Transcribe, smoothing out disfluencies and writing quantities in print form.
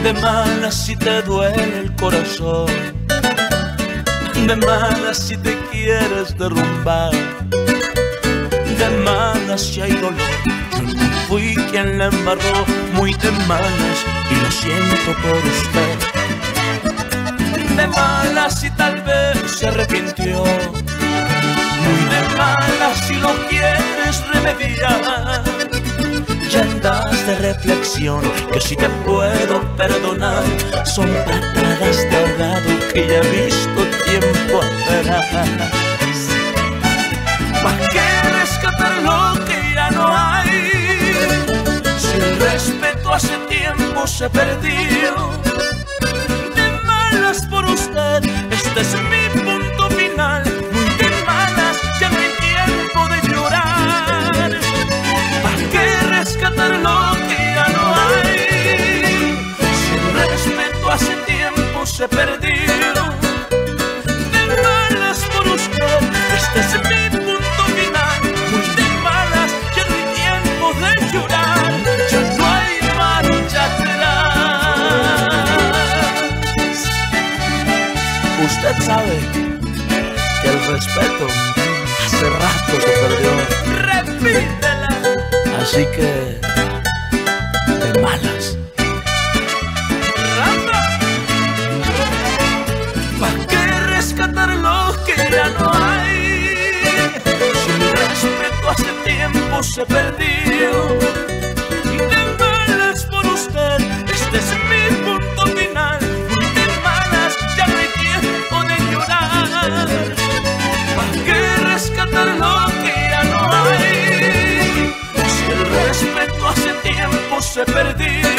De malas si te duele el corazón, de malas si te quieres derrumbar, de malas si hay dolor. Yo no fui quien la embarró, muy de malas y lo siento por usted. De malas si tal vez se arrepintió, muy de malas si lo quieres remediar. Ya andas de reflexión, que si te puedo perdonar, son patadas de ahogado que ya he visto tiempo atrás. ¿Pa' qué rescatar lo que ya no hay? Si el respeto hace tiempo se perdió. De malas por usted, este es mi punto final. Muy de malas, ya no hay tiempo de llorar. ¿Pa' qué rescatar lo que ya no hay? Si el respeto hace tiempo se perdió. De malas por usted, este es mi punto final. Muy de malas, ya no hay tiempo de llorar. Ya no hay marcha atrás. Usted sabe que el respeto hace rato se perdió. Repítela. Así que, de malas. ¿Pa' qué rescatar lo que ya no hay? Si el respeto hace tiempo se perdió. De malas por usted, este es mi punto final. De malas, ya no hay tiempo de llorar. ¿Pa' qué rescatar lo que ya no hay? El respeto hace tiempo se perdió.